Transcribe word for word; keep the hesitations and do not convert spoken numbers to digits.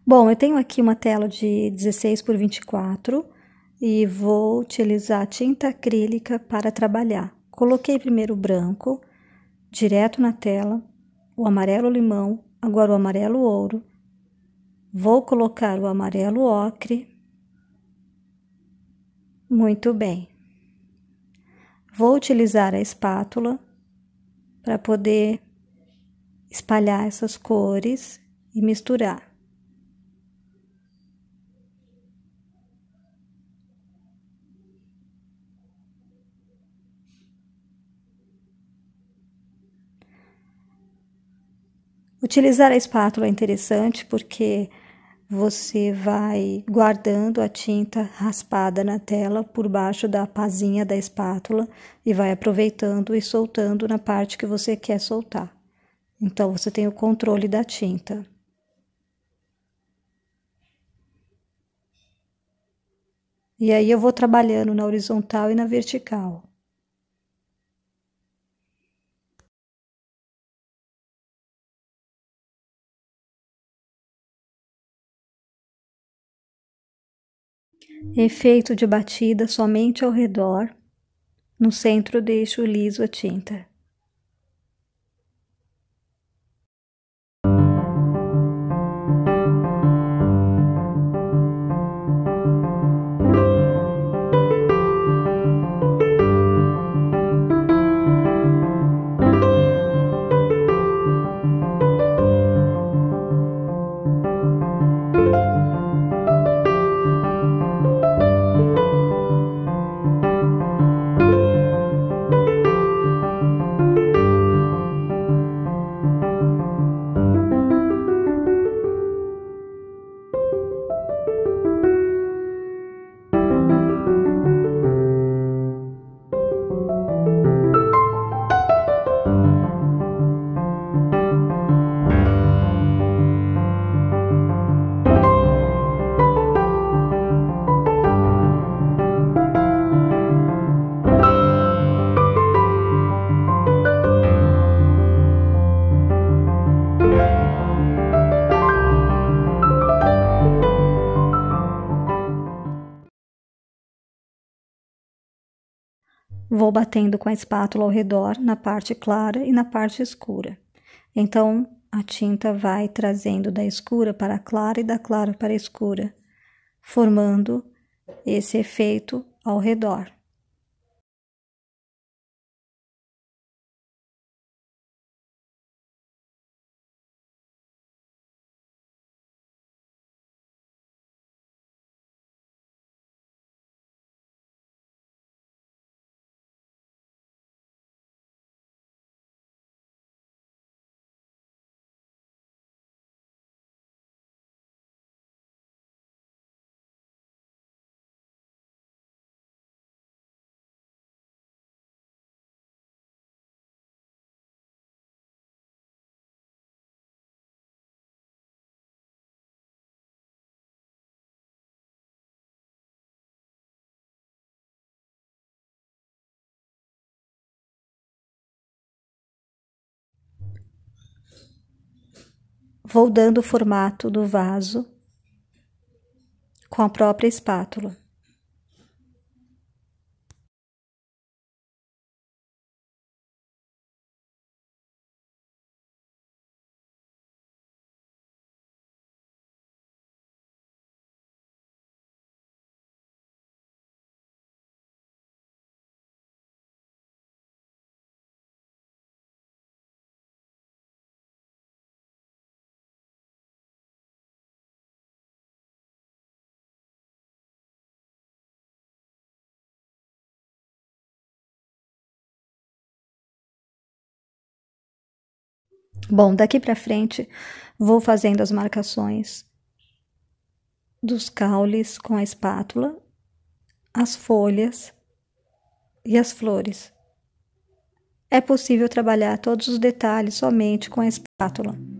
Bom, eu tenho aqui uma tela de dezesseis por vinte e quatro e vou utilizar tinta acrílica para trabalhar. Coloquei primeiro o branco, direto na tela, o amarelo limão, agora o amarelo ouro. Vou colocar o amarelo ocre. Muito bem. Vou utilizar a espátula para poder espalhar essas cores e misturar. Utilizar a espátula é interessante porque você vai guardando a tinta raspada na tela por baixo da pazinha da espátula e vai aproveitando e soltando na parte que você quer soltar. Então, você tem o controle da tinta. E aí, eu vou trabalhando na horizontal e na vertical. Efeito de batida somente ao redor. No centro, deixo liso a tinta. Vou batendo com a espátula ao redor, na parte clara e na parte escura. Então, a tinta vai trazendo da escura para a clara e da clara para a escura, formando esse efeito ao redor. Vou dando o formato do vaso com a própria espátula. Bom, daqui para frente, vou fazendo as marcações dos caules com a espátula, as folhas e as flores. É possível trabalhar todos os detalhes somente com a espátula.